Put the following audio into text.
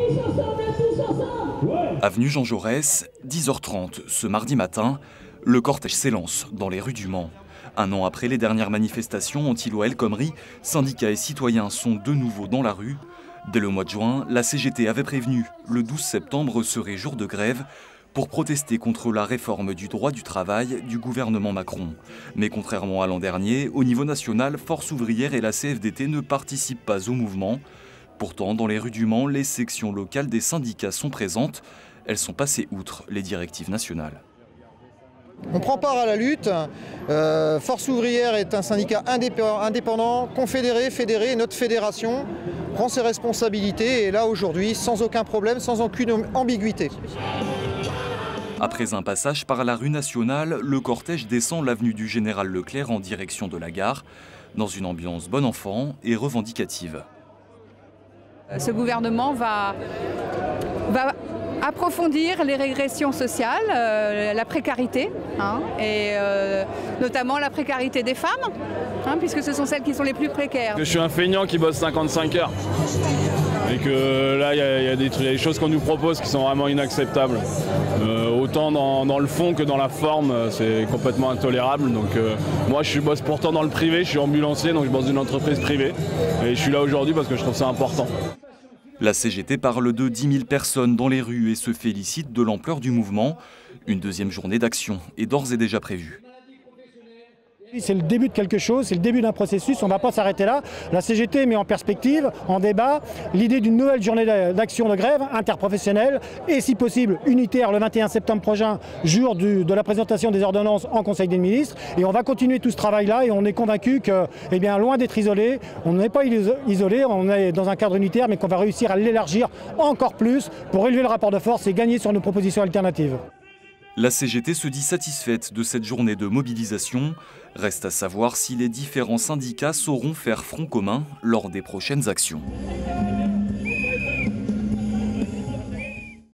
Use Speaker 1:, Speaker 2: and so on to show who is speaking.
Speaker 1: Avenue Jean Jaurès, 10h30 ce mardi matin, le cortège s'élance dans les rues du Mans. Un an après les dernières manifestations anti-loi El Khomri, syndicats et citoyens sont de nouveau dans la rue. Dès le mois de juin, la CGT avait prévenu, le 12 septembre serait jour de grève pour protester contre la réforme du droit du travail du gouvernement Macron. Mais contrairement à l'an dernier, au niveau national, Force ouvrière et la CFDT ne participent pas au mouvement. Pourtant, dans les rues du Mans, les sections locales des syndicats sont présentes. Elles sont passées outre les directives nationales.
Speaker 2: On prend part à la lutte. Force ouvrière est un syndicat indépendant, confédéré, fédéré. Notre fédération prend ses responsabilités et là aujourd'hui, sans aucun problème, sans aucune ambiguïté.
Speaker 1: Après un passage par la rue nationale, le cortège descend l'avenue du Général Leclerc en direction de la gare, dans une ambiance bon enfant et revendicative.
Speaker 3: Ce gouvernement va approfondir les régressions sociales, la précarité, et notamment la précarité des femmes, puisque ce sont celles qui sont les plus précaires.
Speaker 4: Je suis un feignant qui bosse 55 heures et que là, il y a des choses qu'on nous propose qui sont vraiment inacceptables. Autant dans le fond que dans la forme, c'est complètement intolérable. Donc moi, je bosse pourtant dans le privé, je suis ambulancier, donc je bosse dans une entreprise privée. Et je suis là aujourd'hui parce que je trouve ça important.
Speaker 1: La CGT parle de 10 000 personnes dans les rues et se félicite de l'ampleur du mouvement. Une deuxième journée d'action est d'ores et déjà prévue.
Speaker 5: C'est le début de quelque chose, c'est le début d'un processus, on ne va pas s'arrêter là. La CGT met en perspective, en débat, l'idée d'une nouvelle journée d'action de grève interprofessionnelle et si possible unitaire le 21 septembre prochain, jour de la présentation des ordonnances en Conseil des ministres. Et on va continuer tout ce travail-là et on est convaincu que, loin d'être isolé, on n'est pas isolé, on est dans un cadre unitaire mais qu'on va réussir à l'élargir encore plus pour élever le rapport de force et gagner sur nos propositions alternatives.
Speaker 1: La CGT se dit satisfaite de cette journée de mobilisation. Reste à savoir si les différents syndicats sauront faire front commun lors des prochaines actions.